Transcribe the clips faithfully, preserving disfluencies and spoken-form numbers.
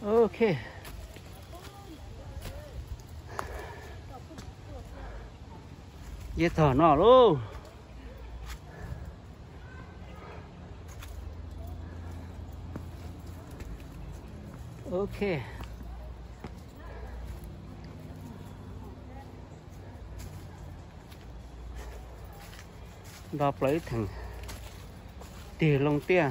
Ok. Dễ thở nó luôn. Ok. Đọc lấy thằng tì lông tia.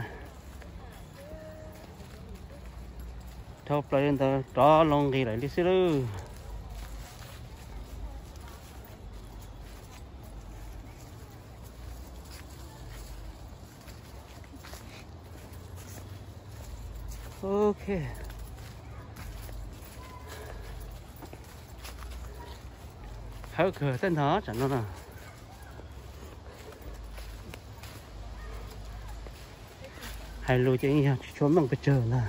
Thọc lấy người đó lông gì lại đi xí lưu. Ok. Hãy cửa tên đó chẳng nó nào. Hãy lưu cho anh trốn bằng cái chờ nè.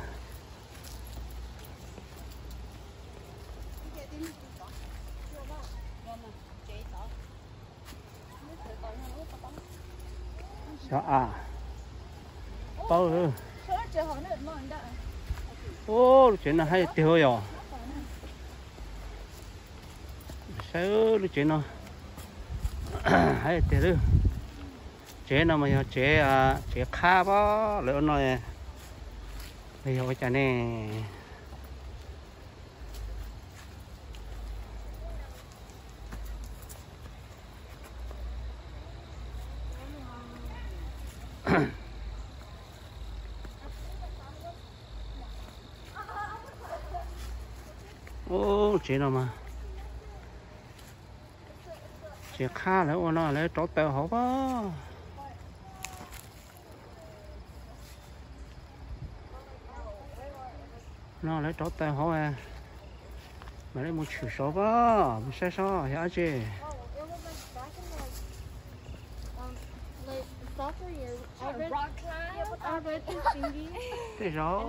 Sao à? Bao ư? Ô, chuyện là hay tiêu rồi. Sao chuyện nó hay tiêu rồi. Chế nó mà chế à chế khá bó lỡ nói bây giờ cái này ô chế nó mà chế khá lỡ nó lấy trốn tèo hổ bó. Nó lấy trốn tay họ à mà lấy một chữ số đó một sai số hiểu chứ thế rồi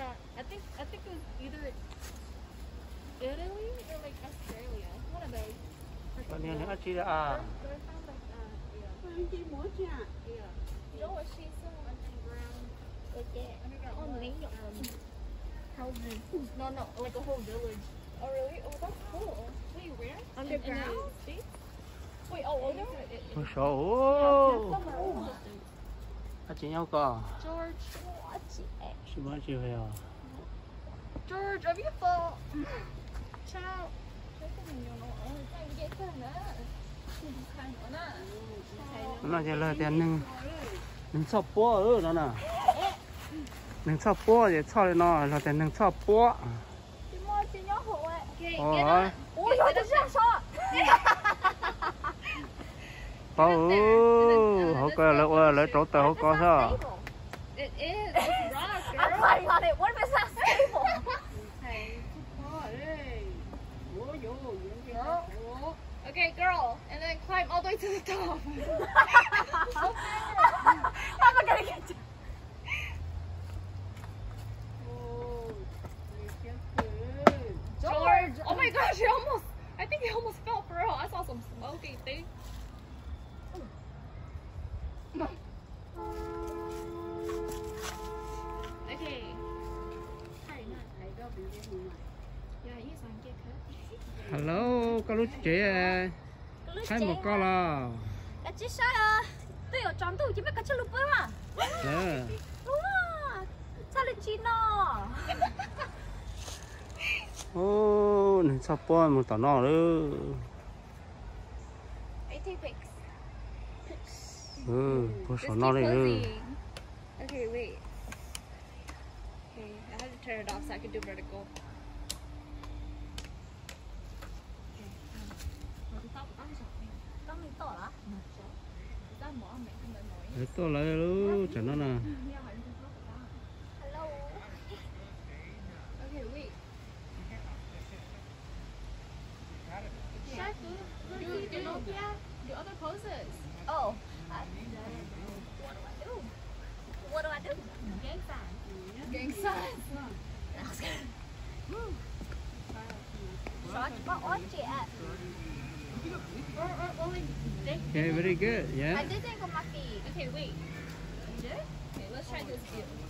còn nhiều nữa chứ à houses. No, no, like a whole village. Oh, really? Oh, that's cool. Wait, where? Underground? In, in Wait, oh, over? một số à chị nhau cò George. chị mới chịu hiểu George, are you full? Ciao. nó chỉ là tiền nâng nâng sắp bó ở đó nè nâng sắp bó thì cho lên nó là tiền nâng sắp bó ôi ôi họ coi là lấy chỗ tàu họ coi sao It is. It's rock, girl. I'm fighting on it. What if it's not stable? Okay, girl, and then climb all the way to the top. I'm not gonna get to. George! Oh my gosh, he almost, I think he almost fell for real. I saw some smoky thing. Okay. Hello, có lúc chị à thấy một con là Cá chết sao à? Tôi ở trong tủ chỉ biết cá chết lụp à? nè Wow, sao lại chín nó? ô nên sao bó một tao nó nữa I take pics. ừ bó Just sổ keep nó đi nữa posing. Okay, wait. Okay, I have to turn it off so I can do vertical. để tôi lại luôn chẳng nó nè Hello. Okay, wait. Chef, do, do, do, yeah, do other poses. Oh. I, what do I do? What do I do? Gang sign. Gang sign. That was good. George, what was she at? Or, or only they, okay very good yeah I did think of my feet. Okay, wait. You did? Okay, let's try this view.